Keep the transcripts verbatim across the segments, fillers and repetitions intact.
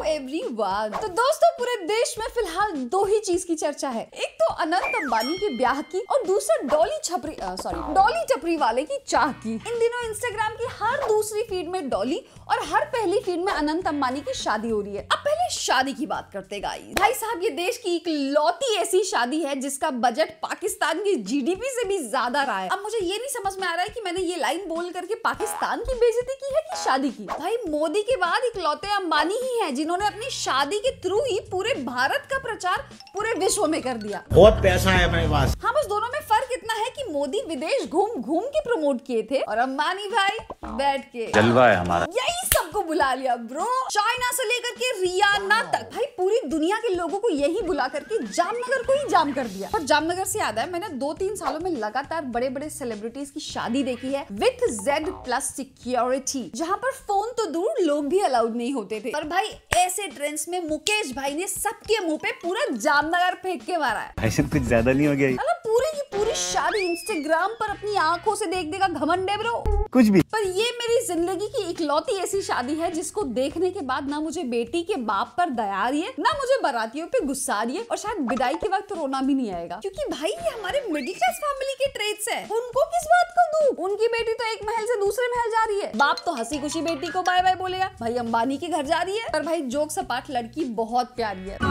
Everyone. तो दोस्तों पूरे देश में फिलहाल दो ही चीज की चर्चा है, एक तो अनंत अंबानी के ब्याह की और दूसरा डॉली छपरी सॉरी डॉली टपरी वाले की चाह की। इन दिनों इंस्टाग्राम की हर दूसरी फीड में डॉली और हर पहली फीड में अनंत अंबानी की शादी हो रही है। अब पहले शादी की बात करते गाइस। भाई साहब ये देश की इकलौती ऐसी शादी है जिसका बजट पाकिस्तान की जीडीपी से भी ज्यादा रहा है। अब मुझे ये नहीं समझ में आ रहा है कि मैंने ये लाइन बोल करके पाकिस्तान की बेइज्जती की है कि शादी की। भाई मोदी के बाद इकलौते अंबानी ही हैं जिन्होंने अपनी शादी के थ्रू ही पूरे भारत का प्रचार पूरे विश्व में कर दिया। बहुत पैसा है मेरे पास। हाँ बस दोनों में फर्क इतना है कि मोदी विदेश घूम घूम के प्रमोट किए थे और अंबानी भाई बैठ के जलवा है हमारा। यही सबको बुला लिया ब्रो, चाइना से लेकर के रियाना तक। भाई पूरी दुनिया के लोगों को यही बुला करके जामनगर को ही जाम कर दिया। और जामनगर से याद है मैंने दो तीन सालों में लगातार बड़े बड़े सेलिब्रिटीज की शादी देखी है विथ जेड प्लस सिक्योरिटी, जहाँ पर फोन तो दूर लोग भी अलाउड नहीं होते थे। पर भाई ऐसे ट्रेंड्स में मुकेश भाई ने सबके मुंह पे पूरा जामनगर फेंक के मारा है। ऐसे कुछ ज्यादा नहीं हो गया? मतलब पूरी की पूरी शादी इंस्टाग्राम पर अपनी आंखों से देख देगा घमंड है ब्रो। कुछ भी। पर ये मेरी जिंदगी की इकलौती ऐसी शादी है जिसको देखने के बाद ना मुझे बेटी के बाप पर दया आ रही है, ना मुझे बारातियों पे गुस्सा आ रही है, और शायद विदाई के वक्त रोना भी नहीं आएगा, क्योंकि भाई ये हमारे मिडिल क्लास फैमिली के ट्रेड्स है। उनको किस बात को दूं? उनकी बेटी तो एक महल से दूसरे महल जा रही है, बाप तो हंसी खुशी बेटी को बाय बाय बोलेगा। भाई अंबानी के घर जा रही है, पर भाई जोक सपाट लड़की बहुत प्यारी है,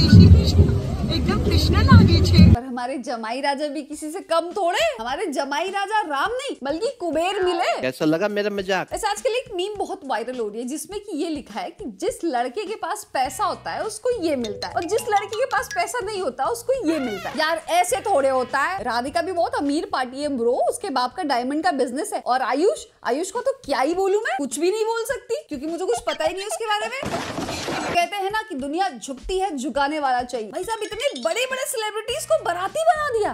एकदम कृष्ण लागे छे। पर हमारे जमाई राजा भी किसी से कम थोड़े। हमारे जमाई राजा राम नहीं बल्कि कुबेर मिले। कैसा लगा मेरा मजाक? ऐसे आजकल एक मीम बहुत वायरल हो रही है जिसमें कि ये लिखा है कि जिस लड़के के पास पैसा होता है उसको ये मिलता है और जिस लड़की के पास पैसा नहीं होता उसको ये मिलता है। यार ऐसे थोड़े होता है। राधिका भी बहुत अमीर पार्टी है ब्रो, उसके बाप का डायमंड का बिजनेस है। और आयुष आयुष को तो क्या ही बोलूं मैं, कुछ भी नहीं बोल सकती क्योंकि मुझे कुछ पता ही नहीं उसके बारे में। कहते हैं ना कि दुनिया झुकती है झुकाने वाला चाहिए। भाई साहब इतने बड़े बड़े सेलिब्रिटीज को बाराती बना दिया,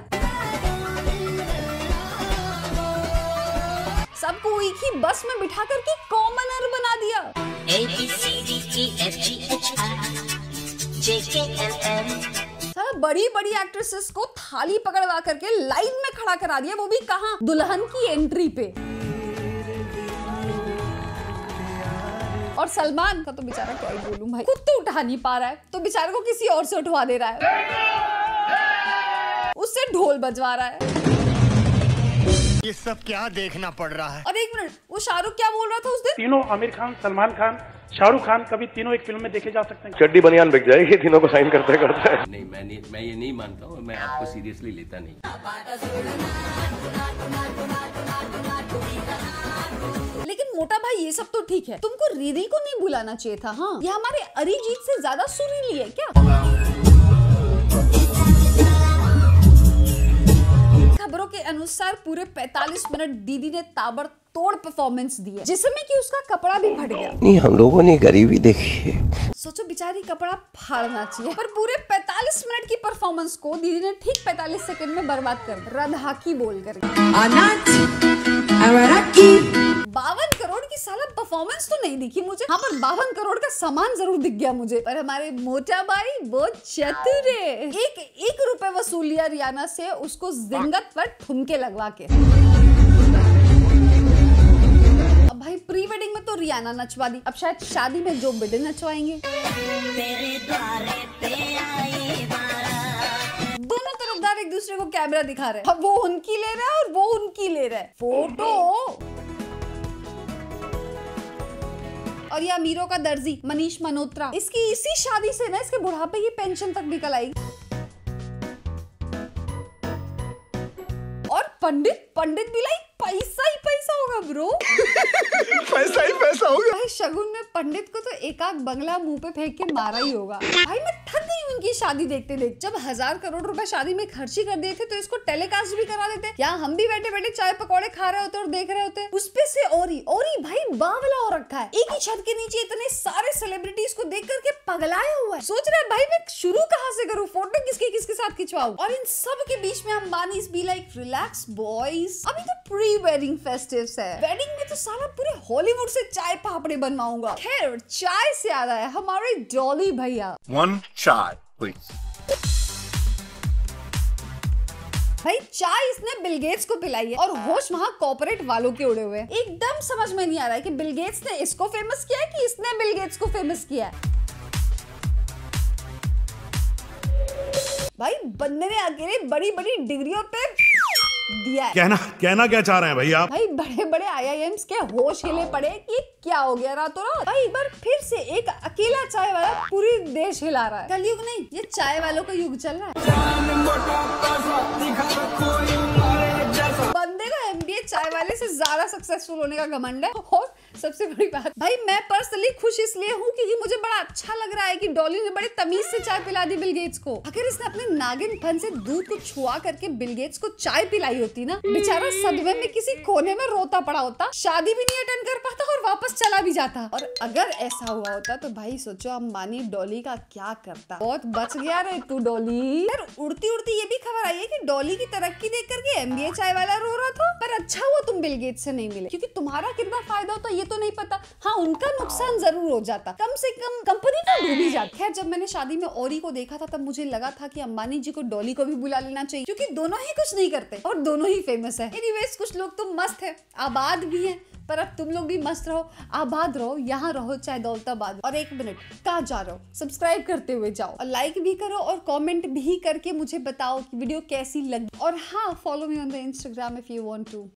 सबको एक ही बस में बिठा करके कॉमनर बना दिया। A B C D E F G H I J K L M साला बड़ी बड़ी एक्ट्रेसेस को थाली पकड़वा करके लाइन में खड़ा करा दिया, वो भी कहाँ? दुल्हन की एंट्री पे। और सलमान का तो बेचारा क्या ही बोलूं भाई, खुद तो उठा नहीं पा रहा है तो बेचारे को किसी और से उठवा दे रहा है, उससे ढोल बजवा रहा है। ये सब क्या देखना पड़ रहा है? और एक मिनट, वो शाहरुख क्या बोल रहा था उस दिन? तीनों आमिर खान, सलमान खान, शाहरुख खान कभी तीनों एक फिल्म में देखे जा सकते हैं। चड्डी बनियान बिक जाएगी तीनों को साइन करते करते। नहीं मैं नहीं, मैं ये नहीं मानता हूँ, मैं आपको सीरियसली लेता नहीं। लेकिन मोटा भाई ये सब तो ठीक है, तुमको रिरी को नहीं बुलाना चाहिए था। हाँ ये हमारे अरिजीत से ज्यादा सुरीली है क्या? खबरों के अनुसार पूरे पैंतालीस मिनट दीदी ने ताबड़तोड़ परफॉर्मेंस दी है जिसमें कि उसका कपड़ा भी फट गया। नहीं हम लोगों ने गरीबी देखी है। सोचो बेचारी कपड़ा फाड़ना चाहिए, पर पूरे पैंतालीस मिनट की परफॉर्मेंस को दीदी ने ठीक पैंतालीस सेकंड में बर्बाद कर दिया रधाकी बोल कर। बावन करोड़ की साला परफॉर्मेंस तो नहीं दिखी मुझे, हाँ पर बावन करोड़ का सामान जरूर दिख गया मुझे। पर हमारे मोटा भाई बहुत चतुर है, एक एक रुपए वसूल लिया रियाना से उसको जिंगत पर ठुमके लगवा के। अब भाई प्री वेडिंग में तो रियाना नचवा दी, अब शायद शादी में जो बिडेन नचवाएंगे। तेरे द्वारे पे आई बारा। दोनों तरफदार एक दूसरे को कैमरा दिखा रहे हैं, अब वो उनकी ले रहा है और वो उनकी ले रहा है फोटो। और ये अमीरों का दर्जी मनीष मल्होत्रा, इसकी इसी शादी से ना इसके बुढ़ापे की पेंशन तक निकल आई। और पंडित पंडित भी लाइक पैसा ही पैसा होगा ब्रो। पैसा ही पैसा होगा। भाई शगुन में पंडित को तो एक आध बंगला मुंह पे फेंक के मारा ही होगा। भाई मैं थक गई उनकी शादी देखते देखते। जब हजार करोड़ रुपए शादी में खर्च ही कर दिए थे तो इसको टेलीकास्ट भी करा देते, यहाँ हम भी बैठे बैठे चाय पकौड़े खा रहे होते और देख रहे होते। उसपे से और ही और ही भाई बावला हो रखा है, एक ही छत के नीचे इतने सारे सेलिब्रिटीज को देख करके पगलाया हुआ है। सोच रहा है भाई मैं शुरू कहाँ से करूँ, फोटो किसके किसके साथ खिंचवाऊं। और इन सब के बीच में Ambani be like relax boys, अभी तो प्री वेडिंग फेस्टिव्स है, वेडिंग में तो साला पूरे हॉलीवुड से चाय पापड़े बनवाऊंगा। खैर चाय से आ रहा है हमारे डॉली भैया। वन चाय प्लीज। भाई चाय इसने बिल गेट्स को पिलाई है और होश वहाँ कॉर्पोरेट वालों के उड़े हुए हैं। एकदम समझ में नहीं आ रहा है कि बिल गेट्स ने इसको फेमस किया है कि इसने बिल गेट्स को फेमस किया है। भाई बंदे ने अकेले बड़ी बड़ी डिग्रियों पे दिया है। कहना कहना क्या चाह रहे हैं भाई आप? भाई बड़े बड़े आई आई एम्स के होश हिले पड़े कि क्या हो गया रातों रात। भाई एक बार फिर से एक अकेला चाय वाला पूरी देश हिला रहा है। कलयुग नहीं, ये चाय वालों का युग चल रहा है। बंदे का एम बी ए चाय वाले से ज्यादा सक्सेसफुल होने का घमंड है। और सबसे बड़ी बात, भाई मैं पर्सनली खुश इसलिए हूँ क्योंकि मुझे बड़ा अच्छा लग रहा है कि डॉली ने बड़े तमीज से चाय पिला दी बिल गेट्स को। अगर इसने अपने नागिन फन से दूध को छुआ करके बिल गेट्स को चाय पिलाई होती ना, बेचारा सदमे में किसी कोने में रोता पड़ा होता, शादी भी नहीं अटेंड कर पाता और वापस चला भी जाता। और अगर ऐसा हुआ होता तो भाई सोचो अंबानी डॉली का क्या करता। बहुत बच गया रे तू डॉली। यार उड़ती उड़ती ये भी खबर आई है कि डॉली की तरक्की देख करके एम बी ए चाय वाला रो रहा था, पर अच्छा हुआ तुम बिल गेट्स से नहीं मिले, क्योंकि तुम्हारा कितना फायदा होता ये तो नहीं पता। हाँ उनका नुकसान जरूर हो जाता, कम से कम कंपनी तो डूब ही जाती। खैर जब मैंने शादी में औरी को देखा था तब मुझे लगा था कि अंबानी जी को डॉली को भी बुला लेना चाहिए, क्योंकि दोनों ही कुछ नहीं करते और दोनों ही फेमस है। एनीवेज कुछ लोग तो मस्त है, आबाद भी है, पर अब तुम लोग भी मस्त रहो, आबाद रहो, यहाँ रहो चाहे दौलताबाद। और एक मिनट, कहाँ जा रहे हो? सब्सक्राइब करते हुए जाओ और लाइक भी करो और कमेंट भी करके मुझे बताओ कि वीडियो कैसी लगी। और हाँ, follow me on the Instagram if you want to.